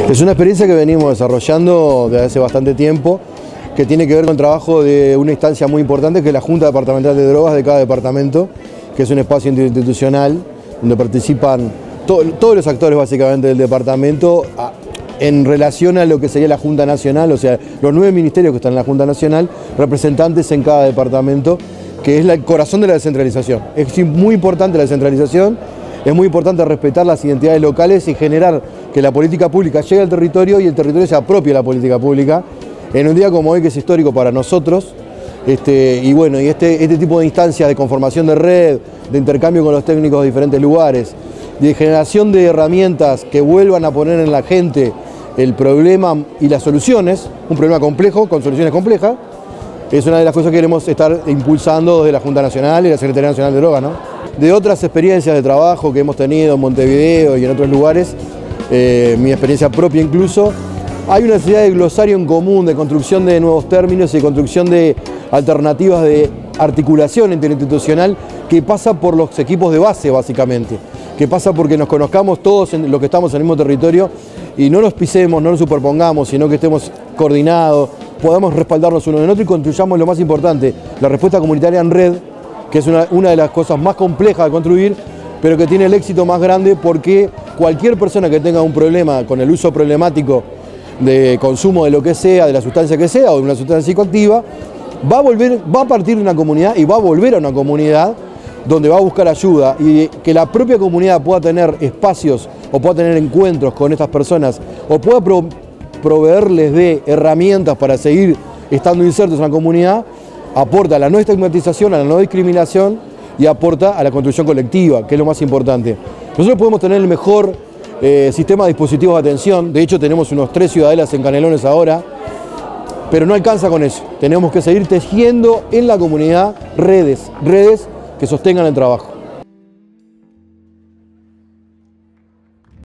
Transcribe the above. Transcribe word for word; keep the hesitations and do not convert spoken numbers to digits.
Es una experiencia que venimos desarrollando desde hace bastante tiempo, que tiene que ver con el trabajo de una instancia muy importante, que es la Junta Departamental de Drogas de cada departamento, que es un espacio interinstitucional donde participan to todos los actores básicamente del departamento a, en relación a lo que sería la Junta Nacional, o sea, los nueve ministerios que están en la Junta Nacional, representantes en cada departamento, que es el corazón de la descentralización. Es muy importante la descentralización, es muy importante respetar las identidades locales y generar que la política pública llegue al territorio y el territorio se apropie de la política pública. En un día como hoy, que es histórico para nosotros, este, y bueno, y este, este tipo de instancias de conformación de red, de intercambio con los técnicos de diferentes lugares, de generación de herramientas que vuelvan a poner en la gente el problema y las soluciones, un problema complejo con soluciones complejas, es una de las cosas que queremos estar impulsando desde la Junta Nacional y la Secretaría Nacional de Drogas, ¿no? De otras experiencias de trabajo que hemos tenido en Montevideo y en otros lugares, eh, mi experiencia propia incluso, hay una necesidad de glosario en común, de construcción de nuevos términos y de construcción de alternativas de articulación interinstitucional que pasa por los equipos de base básicamente, que pasa porque nos conozcamos todos en los que estamos en el mismo territorio y no nos pisemos, no nos superpongamos, sino que estemos coordinados, podamos respaldarnos uno en otro y construyamos lo más importante, la respuesta comunitaria en red, que es una, una de las cosas más complejas de construir, pero que tiene el éxito más grande porque cualquier persona que tenga un problema con el uso problemático de consumo de lo que sea, de la sustancia que sea o de una sustancia psicoactiva, va a volver, va a partir de una comunidad y va a volver a una comunidad donde va a buscar ayuda y que la propia comunidad pueda tener espacios o pueda tener encuentros con estas personas o pueda pro, proveerles de herramientas para seguir estando insertos en la comunidad, aporta a la no estigmatización, a la no discriminación y aporta a la construcción colectiva, que es lo más importante. Nosotros podemos tener el mejor eh, sistema de dispositivos de atención, de hecho tenemos unos tres ciudadelas en Canelones ahora, pero no alcanza con eso. Tenemos que seguir tejiendo en la comunidad redes, redes que sostengan el trabajo.